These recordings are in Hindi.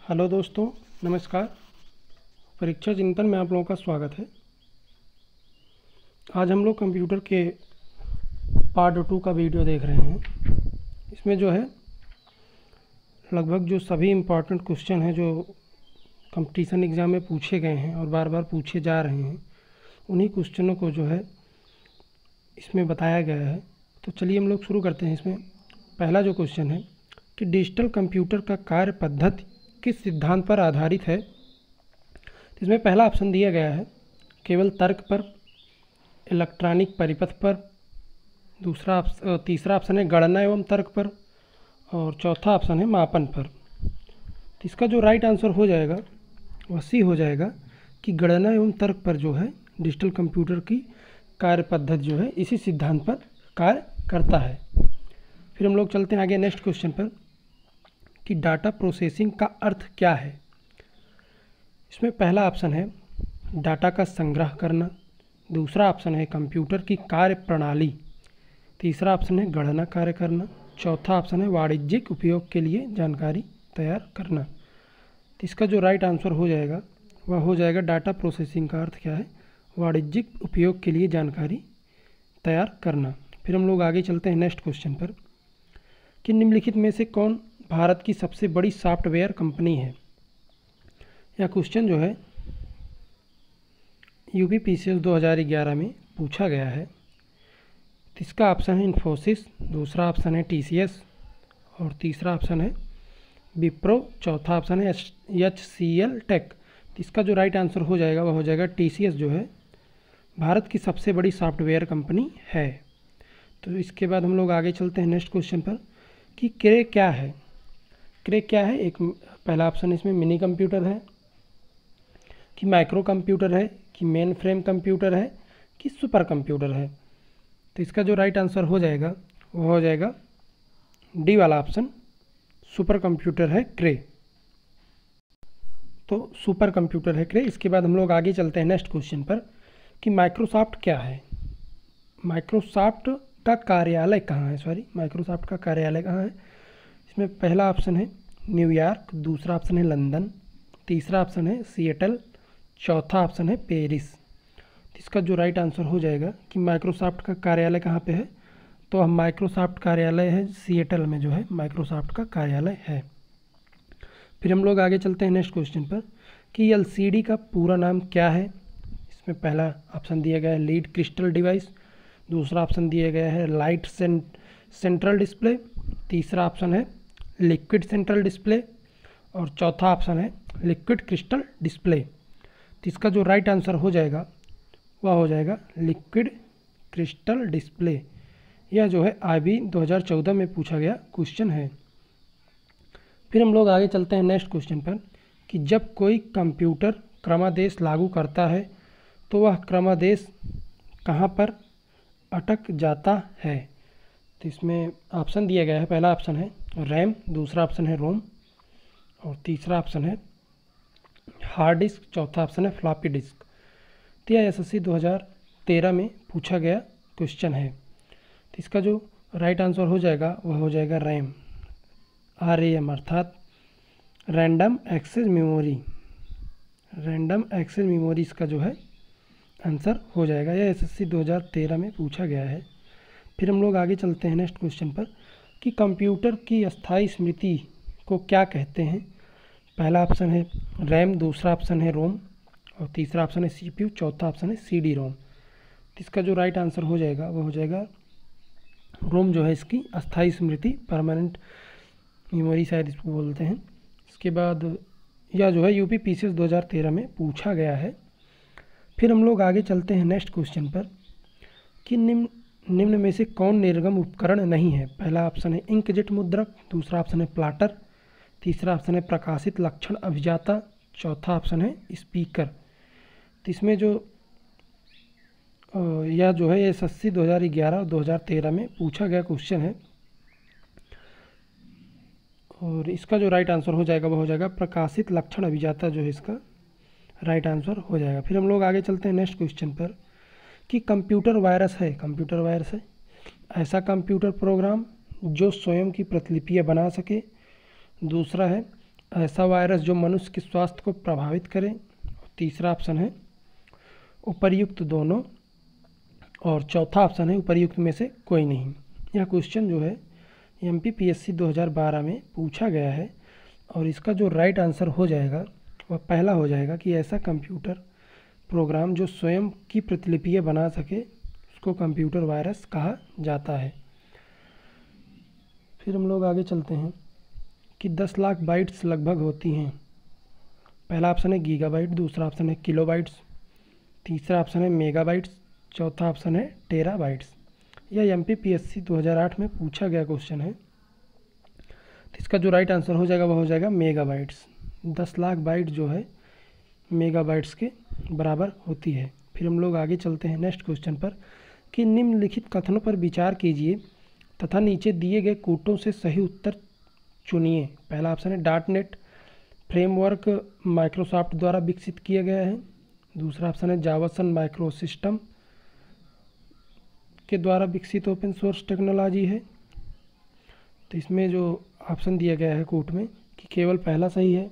हेलो दोस्तों, नमस्कार। परीक्षा चिंतन में आप लोगों का स्वागत है। आज हम लोग कंप्यूटर के पार्ट 2 का वीडियो देख रहे हैं। इसमें जो है लगभग जो सभी इम्पोर्टेंट क्वेश्चन हैं जो कंपटीशन एग्ज़ाम में पूछे गए हैं और बार बार पूछे जा रहे हैं, उन्हीं क्वेश्चनों को जो है इसमें बताया गया है। तो चलिए हम लोग शुरू करते हैं। इसमें पहला जो क्वेश्चन है कि डिजिटल कंप्यूटर का कार्य पद्धति किस सिद्धांत पर आधारित है। इसमें पहला ऑप्शन दिया गया है केवल तर्क पर, इलेक्ट्रॉनिक परिपथ पर, तीसरा ऑप्शन है गणना एवं तर्क पर, और चौथा ऑप्शन है मापन पर। तो इसका जो राइट आंसर हो जाएगा वह सी हो जाएगा कि गणना एवं तर्क पर जो है डिजिटल कंप्यूटर की कार्य पद्धति जो है इसी सिद्धांत पर कार्य करता है। फिर हम लोग चलते हैं आगे नेक्स्ट क्वेश्चन पर कि डाटा प्रोसेसिंग का अर्थ क्या है। इसमें पहला ऑप्शन है डाटा का संग्रह करना, दूसरा ऑप्शन है कंप्यूटर की कार्य प्रणाली, तीसरा ऑप्शन है गणना कार्य करना, चौथा ऑप्शन है वाणिज्यिक उपयोग के लिए जानकारी तैयार करना। तो इसका जो राइट आंसर हो जाएगा वह हो जाएगा डाटा प्रोसेसिंग का अर्थ क्या है, वाणिज्यिक उपयोग के लिए जानकारी तैयार करना। फिर हम लोग आगे चलते हैं नेक्स्ट क्वेश्चन पर कि निम्नलिखित में से कौन भारत की सबसे बड़ी सॉफ्टवेयर कंपनी है। यह क्वेश्चन जो है यूपीपीसीएस 2011 में पूछा गया है। तो इसका ऑप्शन है इन्फोसिस, दूसरा ऑप्शन है टीसीएस और तीसरा ऑप्शन है विप्रो, चौथा ऑप्शन है एचसीएल टेक। तो इसका जो राइट आंसर हो जाएगा वह हो जाएगा टीसीएस जो है भारत की सबसे बड़ी सॉफ्टवेयर कंपनी है। तो इसके बाद हम लोग आगे चलते हैं नेक्स्ट क्वेश्चन पर कि क्रे क्या है। क्रे क्या है, एक पहला ऑप्शन इसमें मिनी कंप्यूटर है कि माइक्रो कंप्यूटर है कि मेन फ्रेम कंप्यूटर है कि सुपर कंप्यूटर है। तो इसका जो राइट आंसर हो जाएगा वो हो जाएगा डी वाला ऑप्शन, सुपर कंप्यूटर है क्रे। तो सुपर कंप्यूटर है क्रे। इसके बाद हम लोग आगे चलते हैं नेक्स्ट क्वेश्चन पर कि माइक्रोसॉफ्ट क्या है। माइक्रोसॉफ्ट का कार्यालय कहाँ है, माइक्रोसॉफ्ट का कार्यालय कहाँ है। इसमें पहला ऑप्शन है न्यूयॉर्क, दूसरा ऑप्शन है लंदन, तीसरा ऑप्शन है सिएटल, चौथा ऑप्शन है पेरिस। इसका जो राइट आंसर हो जाएगा कि माइक्रोसॉफ्ट का कार्यालय कहाँ पे है, तो हम माइक्रोसॉफ्ट कार्यालय है सिएटल में जो है माइक्रोसॉफ्ट का कार्यालय है। फिर हम लोग आगे चलते हैं नेक्स्ट क्वेश्चन पर कि एलसीडी का पूरा नाम क्या है। इसमें पहला ऑप्शन दिया गया है लीड क्रिस्टल डिवाइस, दूसरा ऑप्शन दिया गया है लाइट सेंट्रल डिस्प्ले, तीसरा ऑप्शन है लिक्विड सेंट्रल डिस्प्ले और चौथा ऑप्शन है लिक्विड क्रिस्टल डिस्प्ले। तो इसका जो राइट आंसर हो जाएगा वह हो जाएगा लिक्विड क्रिस्टल डिस्प्ले। यह जो है IB 2014 में पूछा गया क्वेश्चन है। फिर हम लोग आगे चलते हैं नेक्स्ट क्वेश्चन पर कि जब कोई कंप्यूटर क्रमादेश लागू करता है तो वह क्रमादेश कहाँ पर अटक जाता है। तो इसमें ऑप्शन दिया गया है, पहला ऑप्शन है रैम, दूसरा ऑप्शन है रोम और तीसरा ऑप्शन है हार्ड डिस्क, चौथा ऑप्शन है फ्लॉपी डिस्क। तो यह SSC 2013 में पूछा गया क्वेश्चन है। तो इसका जो राइट आंसर हो जाएगा वह हो जाएगा रैम, RAM अर्थात random access memory. Random access memory इसका जो है आंसर हो जाएगा। यह SSC 2013 में पूछा गया है। फिर हम लोग आगे चलते हैं नेक्स्ट क्वेश्चन पर कि कंप्यूटर की अस्थायी स्मृति को क्या कहते हैं। पहला ऑप्शन है रैम, दूसरा ऑप्शन है रोम और तीसरा ऑप्शन है CPU, चौथा ऑप्शन है CD रोम। तो इसका जो राइट आंसर हो जाएगा वो हो जाएगा रोम जो है इसकी अस्थायी स्मृति, परमानेंट मेमोरी शायद इसको बोलते हैं। इसके बाद यह जो है यूपीपीसीएस 2013 में पूछा गया है। फिर हम लोग आगे चलते हैं नेक्स्ट क्वेश्चन पर कि निम्न में से कौन निर्गम उपकरण नहीं है। पहला ऑप्शन है इंकजेट मुद्रक, दूसरा ऑप्शन है प्लाटर, तीसरा ऑप्शन है प्रकाशित लक्षण अभिजाता, चौथा ऑप्शन है स्पीकर। तो इसमें जो यह जो है SSC 2011 और 2013 में पूछा गया क्वेश्चन है और इसका जो राइट आंसर हो जाएगा वो हो जाएगा प्रकाशित लक्षण अभिजाता जो है इसका राइट आंसर हो जाएगा। फिर हम लोग आगे चलते हैं नेक्स्ट क्वेश्चन पर कि कंप्यूटर वायरस है। कंप्यूटर वायरस है ऐसा कंप्यूटर प्रोग्राम जो स्वयं की प्रतिलिपियाँ बना सके, दूसरा है ऐसा वायरस जो मनुष्य के स्वास्थ्य को प्रभावित करे। तीसरा ऑप्शन है उपर्युक्त दोनों, और चौथा ऑप्शन है उपर्युक्त में से कोई नहीं। यह क्वेश्चन जो है MPPSC 2012 में पूछा गया है, और इसका जो राइट आंसर हो जाएगा वह पहला हो जाएगा कि ऐसा कंप्यूटर प्रोग्राम जो स्वयं की प्रतिलिपियाँ बना सके उसको कंप्यूटर वायरस कहा जाता है। फिर हम लोग आगे चलते हैं कि 10 लाख बाइट्स लगभग होती हैं। पहला ऑप्शन है गीगाबाइट, दूसरा ऑप्शन है किलोबाइट्स, तीसरा ऑप्शन है मेगाबाइट्स, चौथा ऑप्शन है टेराबाइट्स। यह MPPSC 2008 में पूछा गया क्वेश्चन है। तो इसका जो राइट आंसर हो जाएगा वह हो जाएगा मेगाबाइट्स। 10 लाख बाइट जो है मेगाबाइट्स के बराबर होती है। फिर हम लोग आगे चलते हैं नेक्स्ट क्वेश्चन पर कि निम्नलिखित कथनों पर विचार कीजिए तथा नीचे दिए गए कूटों से सही उत्तर चुनिए। पहला ऑप्शन है .NET फ्रेमवर्क माइक्रोसॉफ्ट द्वारा विकसित किया गया है। दूसरा ऑप्शन है जावासन माइक्रोसिस्टम के द्वारा विकसित ओपन सोर्स टेक्नोलॉजी है। तो इसमें जो ऑप्शन दिया गया है कोट में कि केवल पहला सही है,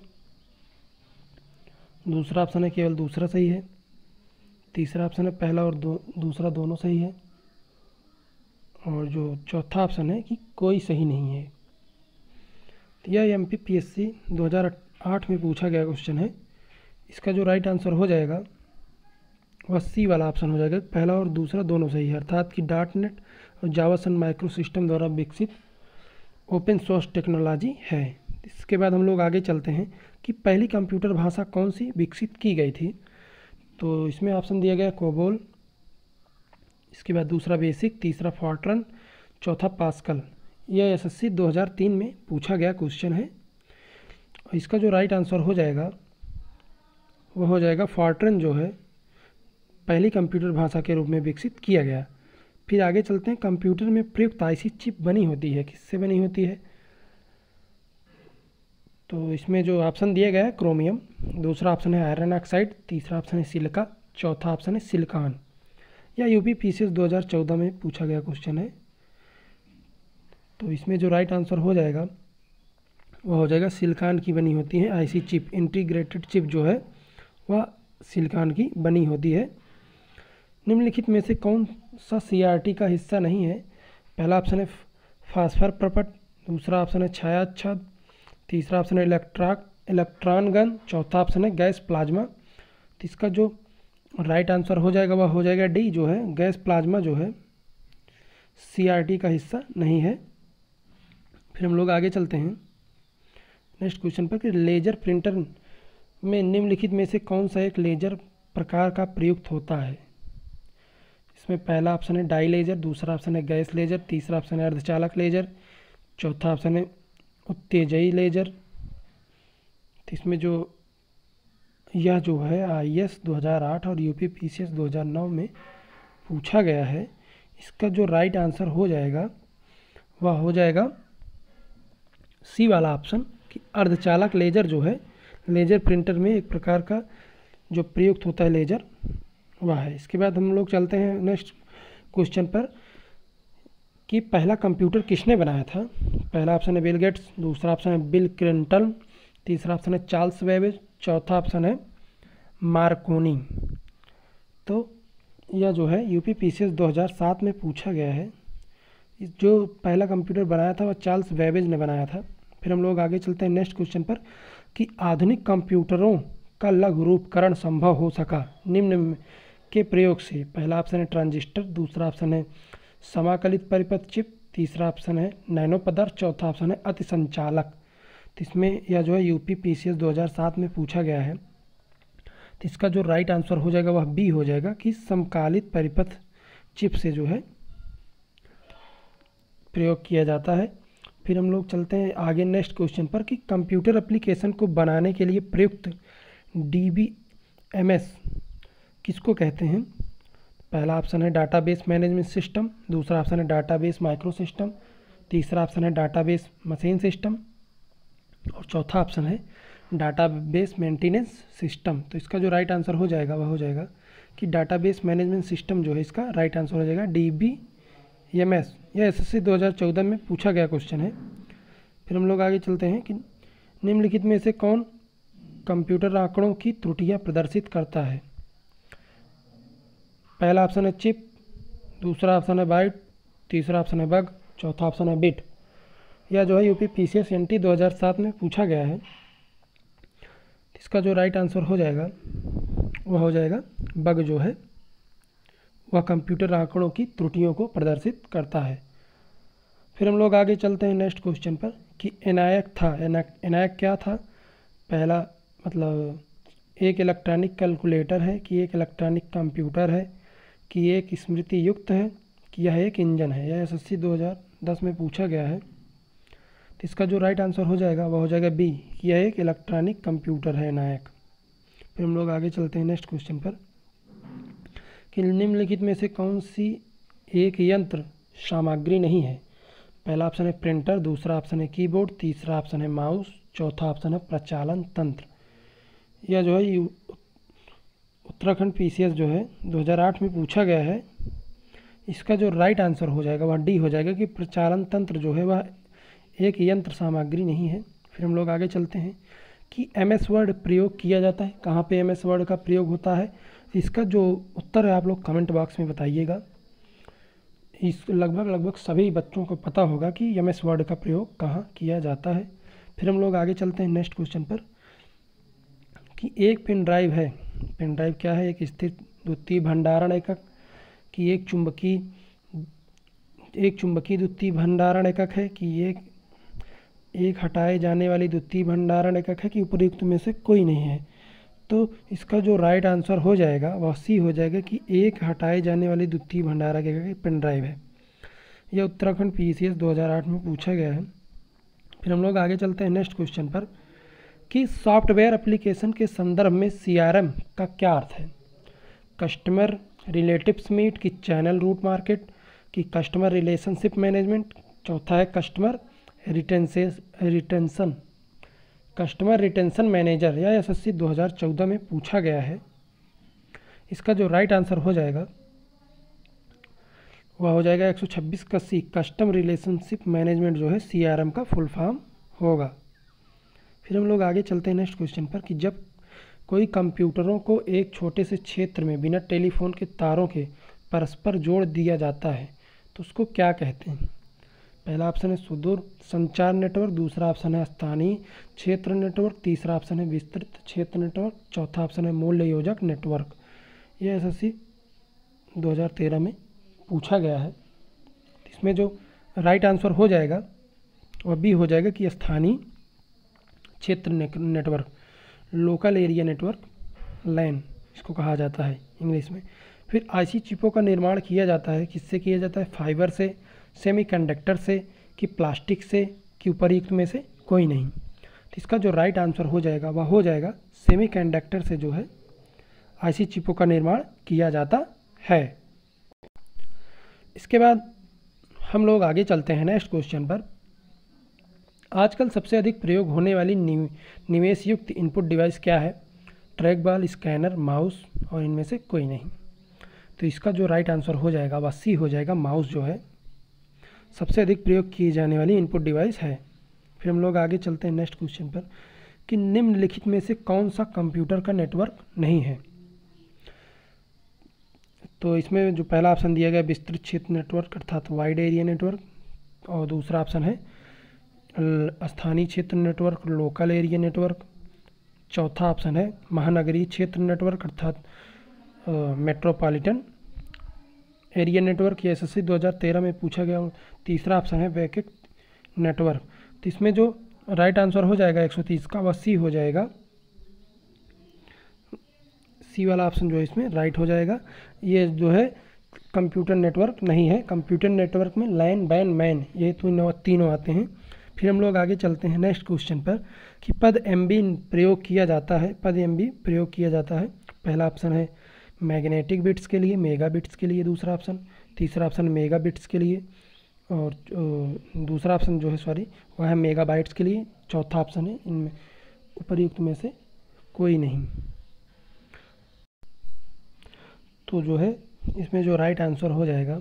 दूसरा ऑप्शन है केवल दूसरा सही है, तीसरा ऑप्शन है पहला और दूसरा दोनों सही है, और जो चौथा ऑप्शन है कि कोई सही नहीं है। तो यह MPPSC 2008 में पूछा गया क्वेश्चन है। इसका जो राइट आंसर हो जाएगा वह सी वाला ऑप्शन हो जाएगा, पहला और दूसरा दोनों सही है, अर्थात कि .NET और जावासन माइक्रो सिस्टम द्वारा विकसित ओपन सोर्स टेक्नोलॉजी है। इसके बाद हम लोग आगे चलते हैं कि पहली कंप्यूटर भाषा कौन सी विकसित की गई थी। तो इसमें ऑप्शन दिया गया कोबोल, इसके बाद दूसरा बेसिक, तीसरा फॉर्ट्रन, चौथा पास्कल। यह SSC 2003 में पूछा गया क्वेश्चन है। और इसका जो राइट आंसर हो जाएगा वह हो जाएगा फॉर्ट्रन जो है पहली कंप्यूटर भाषा के रूप में विकसित किया गया। फिर आगे चलते हैं, कंप्यूटर में प्रयुक्त IC चिप बनी होती है, किससे बनी होती है। तो इसमें जो ऑप्शन दिया गया है क्रोमियम, दूसरा ऑप्शन है आयरन ऑक्साइड, तीसरा ऑप्शन है सिलिका, चौथा ऑप्शन है सिलिकॉन। यह UPPCS 2014 में पूछा गया क्वेश्चन है। तो इसमें जो राइट आंसर हो जाएगा वह हो जाएगा सिलिकॉन की बनी होती है IC चिप। इंटीग्रेटेड चिप जो है वह सिलिकॉन की बनी होती है। निम्नलिखित में से कौन सा CRT का हिस्सा नहीं है। पहला ऑप्शन है फास्फर प्रपट, दूसरा ऑप्शन है छायाच्छाद, तीसरा ऑप्शन है इलेक्ट्रॉन गन, चौथा ऑप्शन है गैस प्लाज्मा। तो इसका जो राइट आंसर हो जाएगा वह हो जाएगा डी जो है गैस प्लाज्मा जो है CRT का हिस्सा नहीं है। फिर हम लोग आगे चलते हैं नेक्स्ट क्वेश्चन पर कि लेजर प्रिंटर में निम्नलिखित में से कौन सा एक लेजर प्रकार का प्रयुक्त होता है। इसमें पहला ऑप्शन है डाई लेजर, दूसरा ऑप्शन है गैस लेजर, तीसरा ऑप्शन है अर्धचालक लेजर, चौथा ऑप्शन है उत्तेजयी लेजर। तो इसमें जो यह जो है IS 2008 और UPPCS 2009 में पूछा गया है, इसका जो राइट आंसर हो जाएगा वह हो जाएगा सी वाला ऑप्शन कि अर्धचालक लेजर जो है लेजर प्रिंटर में एक प्रकार का जो प्रयुक्त होता है लेजर वह है। इसके बाद हम लोग चलते हैं नेक्स्ट क्वेश्चन पर कि पहला कंप्यूटर किसने बनाया था। पहला ऑप्शन है बिल गेट्स, दूसरा ऑप्शन है बिल क्लिंटन, तीसरा ऑप्शन है चार्ल्स बेबेज, चौथा ऑप्शन है मार्कोनी। तो यह जो है UPPCS 2007 में पूछा गया है। जो पहला कंप्यूटर बनाया था वह चार्ल्स बेबेज ने बनाया था। फिर हम लोग आगे चलते हैं नेक्स्ट क्वेश्चन पर कि आधुनिक कंप्यूटरों का लघु रूपकरण संभव हो सका निम्न के प्रयोग से। पहला ऑप्शन है ट्रांजिस्टर, दूसरा ऑप्शन है समाकलित परिपथ चिप, तीसरा ऑप्शन है नैनो पदार्थ, चौथा ऑप्शन है अतिसंचालक। तो इसमें यह जो है UPPCS 2007 में पूछा गया है। तो इसका जो राइट आंसर हो जाएगा वह बी हो जाएगा कि समकालित परिपथ चिप से जो है प्रयोग किया जाता है। फिर हम लोग चलते हैं आगे नेक्स्ट क्वेश्चन पर कि कंप्यूटर एप्लीकेशन को बनाने के लिए प्रयुक्त DBMS किसको कहते हैं। पहला ऑप्शन है डाटाबेस मैनेजमेंट सिस्टम, दूसरा ऑप्शन है डाटाबेस माइक्रो सिस्टम, तीसरा ऑप्शन है डाटाबेस मशीन सिस्टम, और चौथा ऑप्शन है डाटाबेस मेंटेनेंस सिस्टम। तो इसका जो राइट आंसर हो जाएगा वह हो जाएगा कि डाटाबेस मैनेजमेंट सिस्टम जो है इसका राइट आंसर हो जाएगा DBMS। यह SSC 2014 में पूछा गया क्वेश्चन है। फिर हम लोग आगे चलते हैं कि निम्नलिखित में से कौन कंप्यूटर आंकड़ों की त्रुटियां प्रदर्शित करता है? पहला ऑप्शन है चिप, दूसरा ऑप्शन है बाइट, तीसरा ऑप्शन है बग, चौथा ऑप्शन है बिट। यह जो है यूपी पीसीएस एनटी 2007 में पूछा गया है। इसका जो राइट आंसर हो जाएगा वह हो जाएगा बग जो है वह कंप्यूटर आंकड़ों की त्रुटियों को प्रदर्शित करता है। फिर हम लोग आगे चलते हैं नेक्स्ट क्वेश्चन पर कि एनायक था। एनायक क्या था? पहला मतलब एक इलेक्ट्रॉनिक कैलकुलेटर है, कि एक इलेक्ट्रॉनिक कंप्यूटर है, कि एक स्मृति युक्त है, कि यह एक इंजन है। यह एसएससी 2010 में पूछा गया है। तो इसका जो राइट आंसर हो जाएगा वह हो जाएगा बी, कि यह एक इलेक्ट्रॉनिक कंप्यूटर है एनायक। फिर हम लोग आगे चलते हैं नेक्स्ट क्वेश्चन पर कि निम्नलिखित में से कौन सी एक यंत्र सामग्री नहीं है? पहला ऑप्शन है प्रिंटर, दूसरा ऑप्शन है कीबोर्ड, तीसरा ऑप्शन है माउस, चौथा ऑप्शन है प्रचालन तंत्र। यह जो है उत्तराखंड पीसीएस जो है 2008 में पूछा गया है। इसका जो राइट आंसर हो जाएगा वह डी हो जाएगा कि प्रचालन तंत्र जो है वह एक यंत्र सामग्री नहीं है। फिर हम लोग आगे चलते हैं कि एमएस वर्ड प्रयोग किया जाता है। कहाँ पे एमएस वर्ड का प्रयोग होता है? इसका जो उत्तर है आप लोग कमेंट बॉक्स में बताइएगा। इस लगभग सभी बच्चों को पता होगा कि एमएस वर्ड का प्रयोग कहाँ किया जाता है। फिर हम लोग आगे चलते हैं नेक्स्ट क्वेश्चन पर कि एक पेन ड्राइव है। पेन ड्राइव क्या है? एक स्थिर द्वितीय भंडारण एकक, कि एक चुंबकीय द्वितीय भंडारण एकक है, कि एक हटाए जाने वाली द्वितीय भंडारण एकक है, कि उपयुक्त में से कोई नहीं है। तो इसका जो राइट आंसर हो जाएगा वह सी हो जाएगा कि एक हटाए जाने वाली द्वितीय भंडारण एकक पेन ड्राइव है। यह उत्तराखंड पीसीएस 2008 में पूछा गया है। फिर हम लोग आगे चलते हैं नेक्स्ट क्वेश्चन पर कि सॉफ्टवेयर एप्लीकेशन के संदर्भ में सीआरएम का क्या अर्थ है? कस्टमर रिलेटिव्स मीट, की चैनल रूट मार्केट, की कस्टमर रिलेशनशिप मैनेजमेंट, चौथा है कस्टमर रिटेंशन मैनेजर। यह एसएससी 2014 में पूछा गया है। इसका जो राइट आंसर हो जाएगा वह हो जाएगा 126 का सी, कस्टम रिलेशनशिप मैनेजमेंट जो है सीआरएम का फुल फॉर्म होगा। फिर हम लोग आगे चलते हैं नेक्स्ट क्वेश्चन पर कि जब कोई कंप्यूटरों को एक छोटे से क्षेत्र में बिना टेलीफोन के तारों के परस्पर जोड़ दिया जाता है तो उसको क्या कहते हैं? पहला ऑप्शन है सुदूर संचार नेटवर्क, दूसरा ऑप्शन है स्थानीय क्षेत्र नेटवर्क, तीसरा ऑप्शन है विस्तृत क्षेत्र नेटवर्क, चौथा ऑप्शन है मूल्य योजक नेटवर्क। यह एसएससी 2013 में पूछा गया है। इसमें जो राइट आंसर हो जाएगा वह बी हो जाएगा कि स्थानीय क्षेत्र नेटवर्क, लोकल एरिया नेटवर्क, लैन इसको कहा जाता है इंग्लिश में। फिर आईसी चिपों का निर्माण किया जाता है, किससे किया जाता है? फाइबर से, सेमीकंडक्टर से, कि प्लास्टिक से, कि उपयुक्त में से कोई नहीं। तो इसका जो राइट आंसर हो जाएगा वह हो जाएगा सेमीकंडक्टर से जो है आईसी चिपों का निर्माण किया जाता है। इसके बाद हम लोग आगे चलते हैं नेक्स्ट क्वेश्चन पर। आजकल सबसे अधिक प्रयोग होने वाली निवेश युक्त इनपुट डिवाइस क्या है? ट्रैक बॉल, स्कैनर, माउस, और इनमें से कोई नहीं। तो इसका जो राइट आंसर हो जाएगा वह सी हो जाएगा, माउस जो है सबसे अधिक प्रयोग की जाने वाली इनपुट डिवाइस है। फिर हम लोग आगे चलते हैं नेक्स्ट क्वेश्चन पर कि निम्नलिखित में से कौन सा कंप्यूटर का नेटवर्क नहीं है? तो इसमें जो पहला ऑप्शन दिया गया विस्तृत क्षेत्र नेटवर्क अर्थात वाइड एरिया नेटवर्क, और दूसरा ऑप्शन है स्थानीय क्षेत्र नेटवर्क, लोकल एरिया नेटवर्क, चौथा ऑप्शन है महानगरीय क्षेत्र नेटवर्क अर्थात मेट्रोपॉलिटन एरिया नेटवर्क। ये एसएससी 2013 में पूछा गया। तीसरा ऑप्शन है वैकिक नेटवर्क। तो इसमें जो राइट आंसर हो जाएगा 130 का वह सी हो जाएगा। सी वाला ऑप्शन जो है इसमें राइट हो जाएगा। ये जो है कंप्यूटर नेटवर्क नहीं है। कंप्यूटर नेटवर्क में लैन, बैन, मैन ये तीनों आते हैं। फिर हम लोग आगे चलते हैं नेक्स्ट क्वेश्चन पर कि पद एमबी प्रयोग किया जाता है। पद एमबी प्रयोग किया जाता है। पहला ऑप्शन है मैग्नेटिक बिट्स के लिए, मेगा बिट्स के लिए दूसरा ऑप्शन, तीसरा ऑप्शन मेगा बिट्स के लिए, और दूसरा ऑप्शन जो है वह है मेगा बाइट्स के लिए, चौथा ऑप्शन है इनमें उपर्युक्त में से कोई नहीं। तो जो है इसमें जो राइट आंसर हो जाएगा,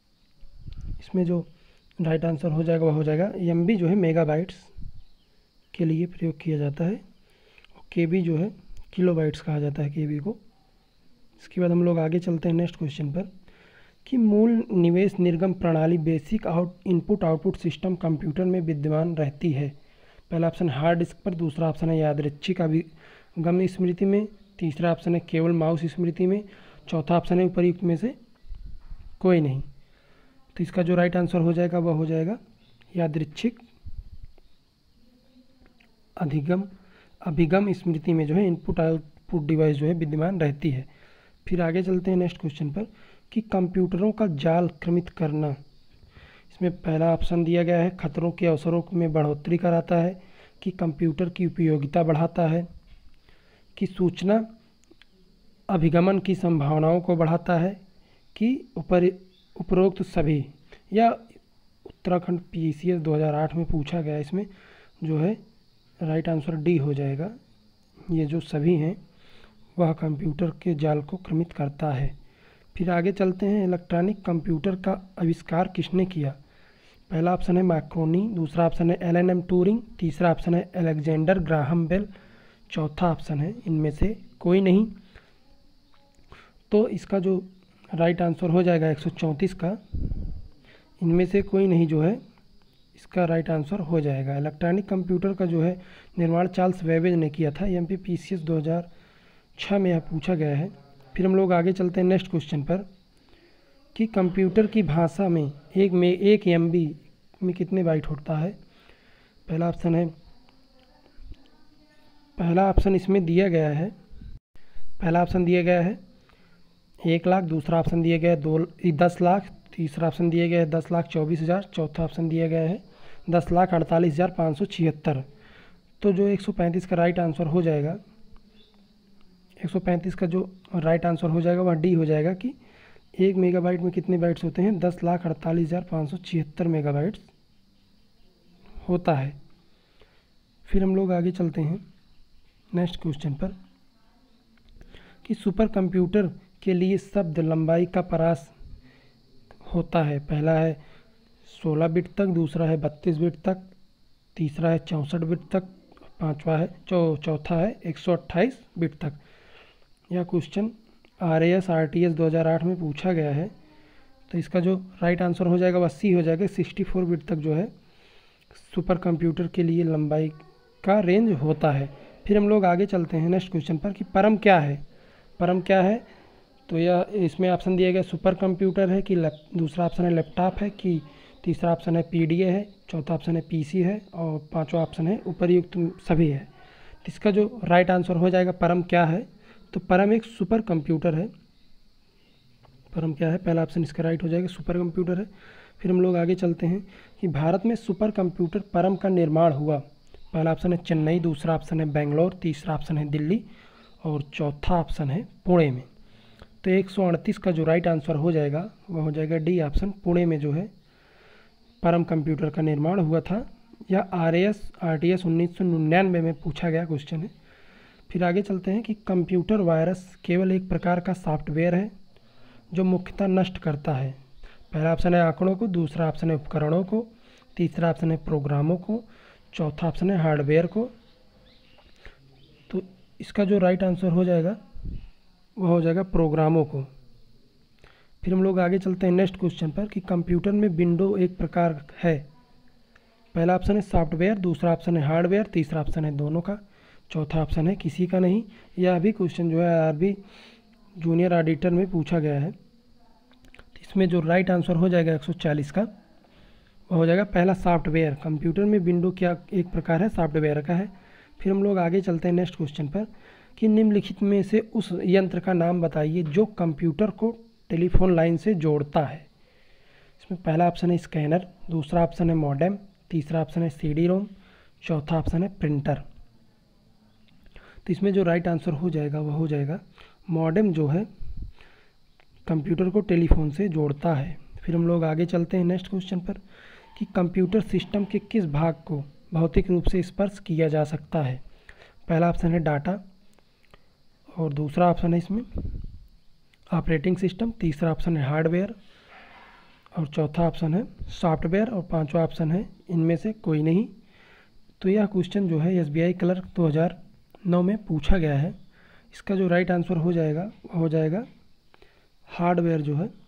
इसमें जो राइट आंसर हो जाएगा वह हो जाएगा एमबी जो है मेगा बाइट्स के लिए प्रयोग किया जाता है। केबी जो है किलोबाइट्स कहा जाता है केबी को। इसके बाद हम लोग आगे चलते हैं नेक्स्ट क्वेश्चन पर कि मूल निवेश निर्गम प्रणाली basic input output system computer में विद्यमान रहती है। पहला ऑप्शन हार्ड डिस्क पर, दूसरा ऑप्शन है यादृच्छिक अभिगम स्मृति में, तीसरा ऑप्शन है केवल माउस स्मृति में, चौथा ऑप्शन है उपर्युक्त में से कोई नहीं। तो इसका जो राइट आंसर हो जाएगा वह हो जाएगा यादृच्छिक अभिगम स्मृति में जो है इनपुट आउटपुट डिवाइस जो है विद्यमान रहती है। फिर आगे चलते हैं नेक्स्ट क्वेश्चन पर कि कंप्यूटरों का जाल क्रमित करना। इसमें पहला ऑप्शन दिया गया है खतरों के अवसरों में बढ़ोतरी कराता है, कि कंप्यूटर की उपयोगिता बढ़ाता है, कि सूचना अभिगमन की संभावनाओं को बढ़ाता है, कि उपरोक्त सभी, या उत्तराखंड PCS 2008 में पूछा गया। इसमें जो है राइट आंसर डी हो जाएगा। ये जो सभी हैं वह कंप्यूटर के जाल को क्रमित करता है। फिर आगे चलते हैं इलेक्ट्रॉनिक कंप्यूटर का आविष्कार किसने किया। पहला ऑप्शन है मार्कोनी, दूसरा ऑप्शन है LNM ट्यूरिंग, तीसरा ऑप्शन है अलेक्जेंडर ग्राहम बेल, चौथा ऑप्शन है इनमें से कोई नहीं। तो इसका जो राइट आंसर हो जाएगा 134 का इनमें से कोई नहीं जो है इसका राइट आंसर हो जाएगा। इलेक्ट्रॉनिक कंप्यूटर का जो है निर्माण चार्ल्स बेबेज ने किया था। MP PCS 2006 में यह पूछा गया है। फिर हम लोग आगे चलते हैं नेक्स्ट क्वेश्चन पर कि कंप्यूटर की भाषा में एक MB में कितने बाइट होता है। पहला ऑप्शन इसमें दिया गया है, पहला ऑप्शन दिया गया है 1 लाख, दूसरा ऑप्शन दिया गया है 10 लाख, तीसरा ऑप्शन दिया गया है 10,24,000, चौथा ऑप्शन दिया गया है 10,48,576। तो जो 135 का राइट आंसर हो जाएगा, 135 का जो राइट आंसर हो जाएगा वह डी हो जाएगा कि 1 मेगाबाइट में कितने बाइट्स होते हैं 10,48,576 मेगाबाइट्स होता है। फिर हम लोग आगे चलते हैं नेक्स्ट क्वेश्चन पर कि सुपर कंप्यूटर के लिए शब्द लंबाई का परास होता है। पहला है 16 बिट तक, दूसरा है 32 बिट तक, तीसरा है 64 बिट तक, चौथा है 128 बिट तक। यह क्वेश्चन RAS RTS 2008 में पूछा गया है। तो इसका जो राइट आंसर हो जाएगा वह सी हो जाएगा। 64 बिट तक जो है सुपर कंप्यूटर के लिए लंबाई का रेंज होता है। फिर हम लोग आगे चलते हैं नेक्स्ट क्वेश्चन पर कि परम क्या है। परम क्या है, तो यह इसमें ऑप्शन दिया गया सुपर कंप्यूटर है, कि दूसरा ऑप्शन है लैपटॉप है, कि तीसरा ऑप्शन है PDA है, चौथा ऑप्शन है PC है, और पांचवा ऑप्शन है उपर्युक्त सभी है। तो इसका जो राइट आंसर हो जाएगा परम क्या है, तो परम एक सुपर कंप्यूटर है। परम क्या है, पहला ऑप्शन इसका राइट हो जाएगा सुपर कंप्यूटर है। फिर हम लोग आगे चलते हैं कि भारत में सुपर कंप्यूटर परम का निर्माण हुआ। पहला ऑप्शन है चेन्नई, दूसरा ऑप्शन है बेंगलोर, तीसरा ऑप्शन है दिल्ली, और चौथा ऑप्शन है पुणे में। तो 138 का जो राइट आंसर हो जाएगा वह हो जाएगा डी ऑप्शन, पुणे में जो है परम कंप्यूटर का निर्माण हुआ था। यह RAS RTS 1999 में पूछा गया क्वेश्चन है। फिर आगे चलते हैं कि कंप्यूटर वायरस केवल एक प्रकार का सॉफ्टवेयर है जो मुख्यतः नष्ट करता है। पहला ऑप्शन है आंकड़ों को, दूसरा ऑप्शन है उपकरणों को, तीसरा ऑप्शन है प्रोग्रामों को, चौथा ऑप्शन है हार्डवेयर को। तो इसका जो राइट आंसर हो जाएगा वह हो जाएगा प्रोग्रामों को। फिर हम लोग आगे चलते हैं नेक्स्ट क्वेश्चन पर कि कंप्यूटर में विंडो एक प्रकार है। पहला ऑप्शन है सॉफ्टवेयर, दूसरा ऑप्शन है हार्डवेयर, तीसरा ऑप्शन है दोनों का, चौथा ऑप्शन है किसी का नहीं। यह भी क्वेश्चन जो है RB जूनियर ऑडिटर में पूछा गया है। इसमें जो राइट आंसर हो जाएगा 140 का वह हो जाएगा पहला सॉफ्टवेयर। कंप्यूटर में विंडो क्या एक प्रकार है, सॉफ्टवेयर का है। फिर हम लोग आगे चलते हैं नेक्स्ट क्वेश्चन पर कि निम्नलिखित में से उस यंत्र का नाम बताइए जो कंप्यूटर को टेलीफोन लाइन से जोड़ता है। इसमें पहला ऑप्शन है स्कैनर, दूसरा ऑप्शन है मॉडेम, तीसरा ऑप्शन है CD-ROM, चौथा ऑप्शन है प्रिंटर। तो इसमें जो राइट आंसर हो जाएगा वह हो जाएगा मॉडेम, जो है कंप्यूटर को टेलीफोन से जोड़ता है। फिर हम लोग आगे चलते हैं नेक्स्ट क्वेश्चन पर कि कंप्यूटर सिस्टम के किस भाग को भौतिक रूप से स्पर्श किया जा सकता है। पहला ऑप्शन है डाटा, और दूसरा ऑप्शन है इसमें ऑपरेटिंग सिस्टम, तीसरा ऑप्शन है हार्डवेयर, और चौथा ऑप्शन है सॉफ्टवेयर, और पांचवा ऑप्शन है इनमें से कोई नहीं। तो यह क्वेश्चन जो है SBI क्लर्क 2009 में पूछा गया है। इसका जो राइट आंसर हो जाएगा हार्डवेयर जो है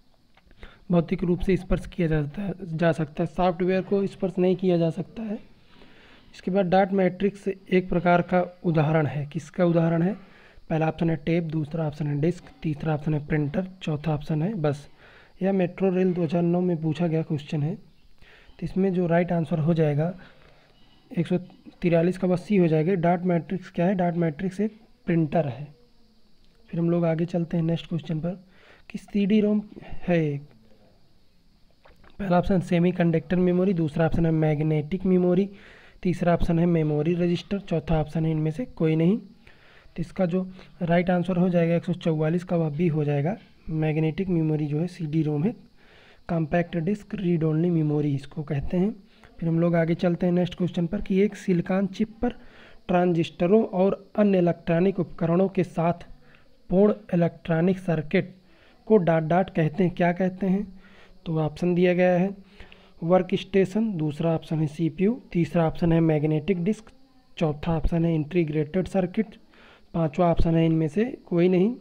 भौतिक रूप से स्पर्श किया जा सकता है, सॉफ्टवेयर को स्पर्श नहीं किया जा सकता है। इसके बाद डाट मैट्रिक्स एक प्रकार का उदाहरण है। किसका उदाहरण है? पहला ऑप्शन है टेप, दूसरा ऑप्शन है डिस्क, तीसरा ऑप्शन है प्रिंटर, चौथा ऑप्शन है बस। यह मेट्रो रेल 2009 में पूछा गया क्वेश्चन है। तो इसमें जो राइट आंसर हो जाएगा 143 का बस सी हो जाएगा। डाट मैट्रिक्स क्या है? डाट मैट्रिक्स एक प्रिंटर है। फिर हम लोग आगे चलते हैं नेक्स्ट क्वेश्चन पर कि CD-ROM है एक। पहला ऑप्शन सेमी कंडक्टर मेमोरी, दूसरा ऑप्शन है मैग्नेटिक मेमोरी, तीसरा ऑप्शन है मेमोरी रजिस्टर, चौथा ऑप्शन है इनमें से कोई नहीं। तो इसका जो राइट आंसर हो जाएगा 144 का वह बी हो जाएगा। मैग्नेटिक मेमोरी जो है CD-ROM है, compact disc read only memory इसको कहते हैं। फिर हम लोग आगे चलते हैं नेक्स्ट क्वेश्चन पर कि एक सिलिकॉन चिप पर ट्रांजिस्टरों और अन्य इलेक्ट्रॉनिक उपकरणों के साथ पूर्ण इलेक्ट्रॉनिक सर्किट को डाट कहते हैं। क्या कहते हैं? तो ऑप्शन दिया गया है वर्क स्टेशन, दूसरा ऑप्शन है CPU, तीसरा ऑप्शन है मैग्नेटिक डिस्क, चौथा ऑप्शन है इंटीग्रेटेड सर्किट, पांचवा ऑप्शन है इनमें से कोई नहीं।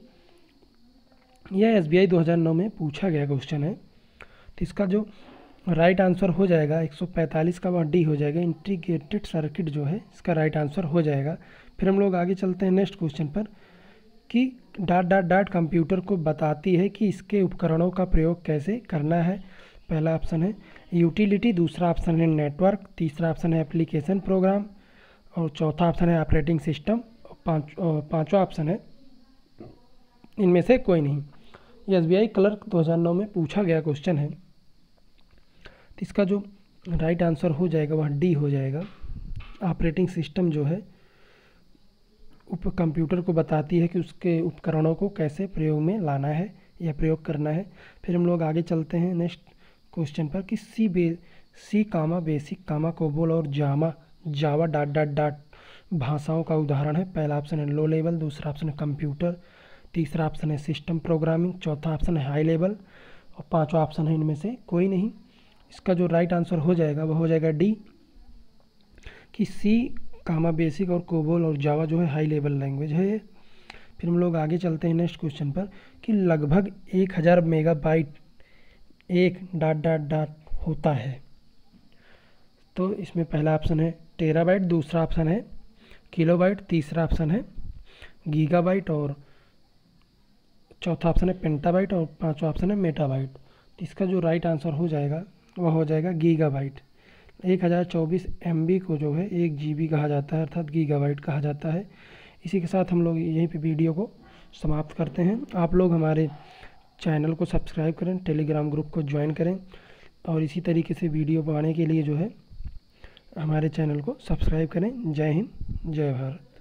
यह SBI 2009 में पूछा गया क्वेश्चन है। तो इसका जो राइट आंसर हो जाएगा 145 का वह डी हो जाएगा। इंटीग्रेटेड सर्किट जो है इसका राइट आंसर हो जाएगा। फिर हम लोग आगे चलते हैं नेक्स्ट क्वेश्चन पर कि डाट कंप्यूटर को बताती है कि इसके उपकरणों का प्रयोग कैसे करना है। पहला ऑप्शन है यूटिलिटी, दूसरा ऑप्शन है नेटवर्क, तीसरा ऑप्शन है एप्लीकेशन प्रोग्राम और चौथा ऑप्शन है ऑपरेटिंग सिस्टम और पांचवा ऑप्शन है इनमें से कोई नहीं। ये SBI क्लर्क 2009 में पूछा गया क्वेश्चन है। तो इसका जो राइट आंसर हो जाएगा वह डी हो जाएगा। ऑपरेटिंग सिस्टम जो है कंप्यूटर को बताती है कि उसके उपकरणों को कैसे प्रयोग में लाना है या प्रयोग करना है। फिर हम लोग आगे चलते हैं नेक्स्ट क्वेश्चन पर कि सी बेसिक कोबोल और जावा डाट भाषाओं का उदाहरण है। पहला ऑप्शन है लो लेवल, दूसरा ऑप्शन है कंप्यूटर, तीसरा ऑप्शन है सिस्टम प्रोग्रामिंग, चौथा ऑप्शन है हाई लेवल और पांचवा ऑप्शन है इनमें से कोई नहीं। इसका जो राइट आंसर हो जाएगा वह हो जाएगा डी कि बेसिक और कोबोल और जावा जो है हाई लेवल लैंग्वेज है। फिर हम लोग आगे चलते हैं नेक्स्ट क्वेश्चन पर कि लगभग 1000 मेगाबाइट एक डाट होता है। तो इसमें पहला ऑप्शन है टेराबाइट, दूसरा ऑप्शन है किलोबाइट, तीसरा ऑप्शन है गीगाबाइट और चौथा ऑप्शन है पेंटाबाइट और पांचवा ऑप्शन है मेटाबाइट। तो इसका जो राइट आंसर हो जाएगा वह हो जाएगा गीगाबाइट। 1024 MB को जो है 1 GB कहा जाता है, अर्थात गीगाबाइट कहा जाता है। इसी के साथ हम लोग यहीं पे वीडियो को समाप्त करते हैं। आप लोग हमारे चैनल को सब्सक्राइब करें, टेलीग्राम ग्रुप को ज्वाइन करें और इसी तरीके से वीडियो पाने के लिए जो है हमारे चैनल को सब्सक्राइब करें। जय हिंद, जय भारत।